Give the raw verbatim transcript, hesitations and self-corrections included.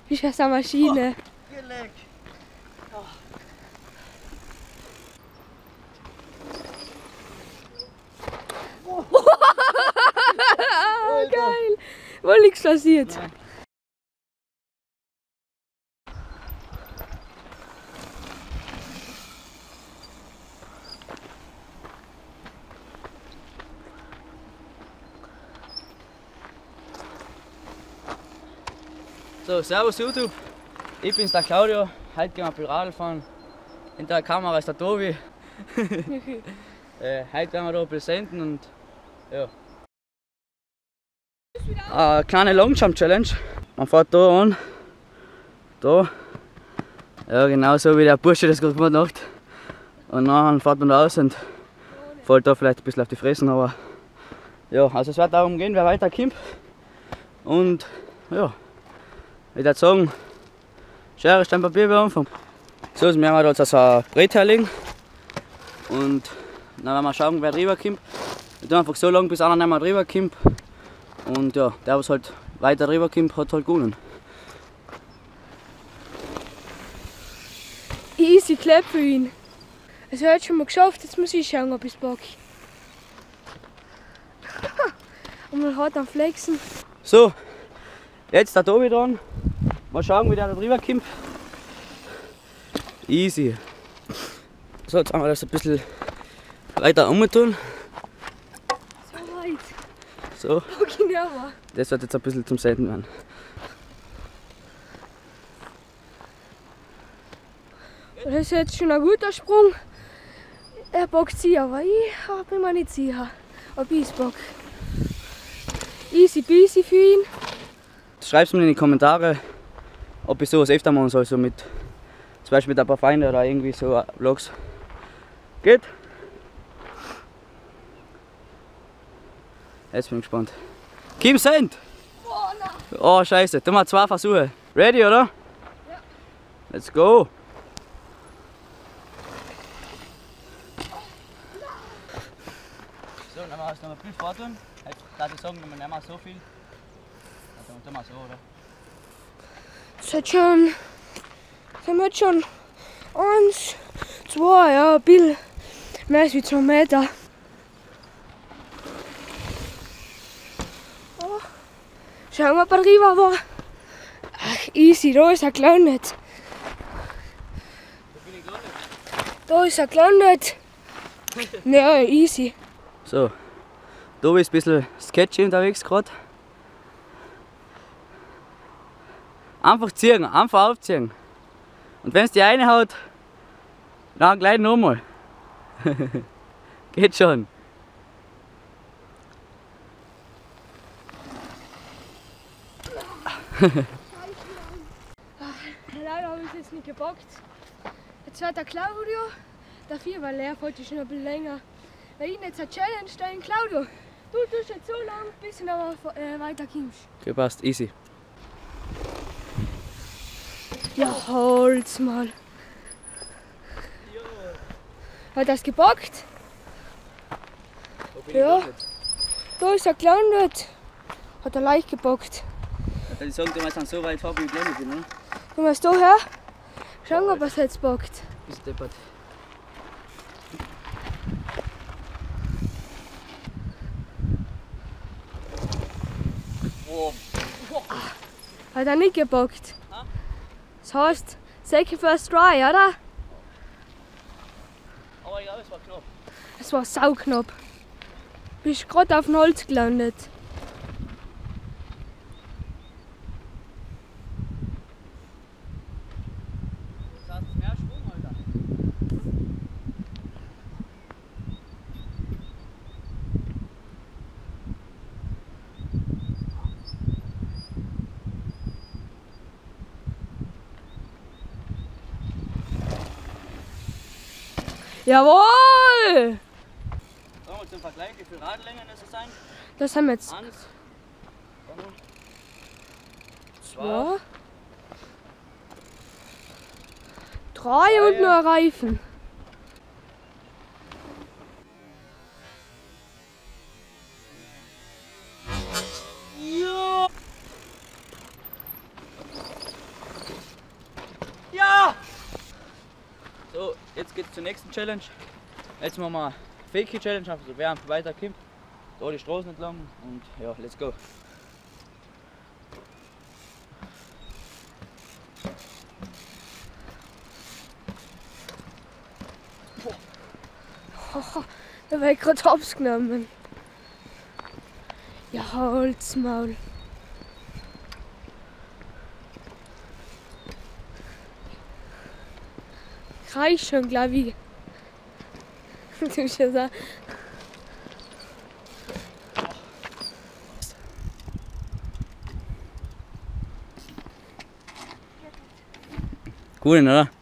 Bist du eine Maschine? Oh, oh. Geil! Wohl nichts passiert. Nein. So, servus YouTube, ich bin's der Claudio, heute gehen wir ein bisschen Radl fahren. Hinter der Kamera ist der Tobi. äh, heute werden wir da ein bisschen senden und ja. Eine kleine Longjump Challenge. Man fährt da an, da, ja genau so wie der Bursche das gerade gemacht hat. Und dann fährt man da aus und fällt da vielleicht ein bisschen auf die Fressen, aber ja, also es wird darum gehen, wer weiter kommt. Und ja. Ich würde sagen, Schere, Stein, Papier, wir anfangen. So, jetzt werden wir da jetzt also ein Brett herlegen. Und dann werden wir schauen, wer drüber kommt. Wir tun einfach so lange, bis einer nicht mehr drüber kommt. Und ja, der, was halt weiter drüber kommt, hat halt gewonnen. Easy Clap für ihn. Also er hat schon mal geschafft, jetzt muss ich schauen, ob ich es packe. Und man hat am Flexen. So, jetzt der Tobi dran. Mal schauen, wie der da drüber kommt. Easy. So, jetzt haben wir das ein bisschen weiter umtun. So weit. So. Okay, aber. Das wird jetzt ein bisschen zum Senden werden. Das ist jetzt schon ein guter Sprung. Er packt sie, aber ich bin mir nicht sicher, ob ich es packe. Easy peasy für ihn. Schreibt mir in die Kommentare, ob ich sowas öfter machen soll, so mit zum Beispiel mit ein paar Freunden oder irgendwie so Vlogs. Geht? Jetzt bin ich gespannt. Kim Send! Oh, nein. Oh scheiße, tun wir zwei Versuche. Ready, oder? Ja. Let's go! So, dann haben wir jetzt noch ein bisschen vortun. Jetzt darf ich sagen, wir nehmen wir so viel. Dann tun wir so, oder? Das hat schon. Das haben wir jetzt schon. Eins, zwei, ja, ein bisschen mehr als wie zwei Meter. Oh. Schauen wir, ob er drüber war. Ach, easy, da ist er gelandet. Da bin ich gar nicht. Da ist er gelandet. Ja, easy. So, Tobi ist ein bisschen sketchy unterwegs gerade. Einfach ziehen, einfach aufziehen. Und wenn es die eine haut, dann gleich nochmal. Geht schon. Leider habe ich es jetzt nicht gepackt. Jetzt wird der Claudio, der vier war leer, heute schon ein bisschen länger. Bei ihm jetzt eine Challenge, dein Claudio. Du tust jetzt so lang, bis du noch äh, weiter kommst. Okay, passt, easy. Ja, hol's mal. Hat er es gepackt? Ja. Da ist er gelandet. Hat er leicht gepackt. Ich sagen, du sind so weit vor, wie ich gelandet bin, ne? Gehen wir es da her? Schauen, ob er es jetzt packt. Bist deppert. Oh. Hat er nicht gepackt. Das heißt, second first try, oder? Aber ja, es war knapp. Es war sauknapp. Bist gerade auf dem Holz gelandet. Das heißt, mehr Schwung, Alter. Jawohl! Sagen wir zum Vergleich, wie viel Radlängen das sein? Das haben wir jetzt. Eins, Zwei, drei und nur ein Reifen. ja. nächsten Challenge. Jetzt machen wir Fake Challenge, also wer einfach weiterkommt. Da die Straßen entlang und ja, let's go. Oh, da war ich gerade hops genommen. Ja, Holzmaul. Reicht schon, glaube ich. Du schon so. Cool, oder?